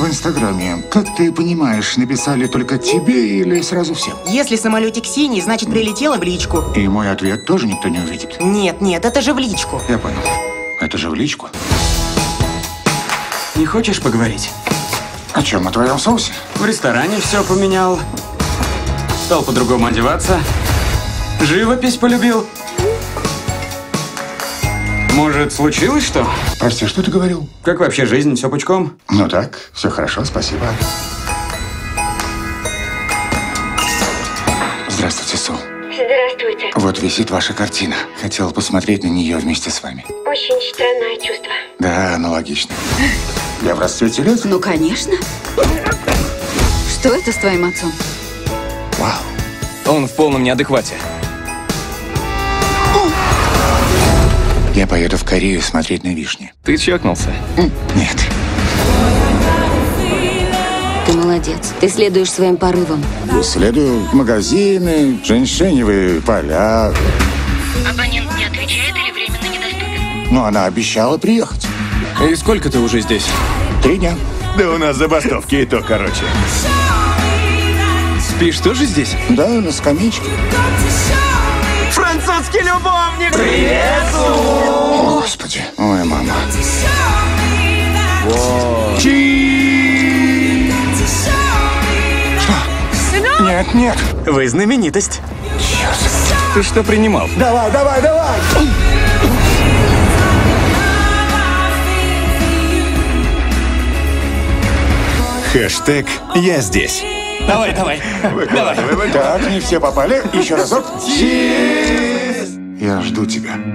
в Инстаграме, как ты понимаешь, написали только тебе или сразу всем? Если самолетик синий, значит прилетело в личку. И мой ответ тоже никто не увидит. Нет, нет, это же в личку. Я понял. Это же в личку. Не хочешь поговорить? О чем? О твоем соусе? В ресторане все поменял. Стал по-другому одеваться. Живопись полюбил. Может, случилось что? Прости, что ты говорил? Как вообще жизнь? Все пучком? Ну так, все хорошо, спасибо. Здравствуйте, Сол. Здравствуйте. Вот висит ваша картина. Хотел посмотреть на нее вместе с вами. Очень странное чувство. Да, аналогично. Я в расцвете лет? Ну, конечно. Что это с твоим отцом? Вау. Он в полном неадеквате. Я поеду в Корею смотреть на вишни. Ты чокнулся? Нет. Ты молодец. Ты следуешь своим порывам. Исследую магазины, женьшеневые поля. Абонент не отвечает или временно недоступен? Но она обещала приехать. И сколько ты уже здесь? 3 дня. Да у нас забастовки и то короче. Спишь тоже здесь? Да, на скамеечке. Французский любовник! О, Господи. Ой, мама. Что? Нет, нет. Вы знаменитость. Ты что принимал? Давай, давай, давай. Хэштег «Я здесь». Давай, давай. Давай. Так, не все попали. Еще разок. Я жду тебя.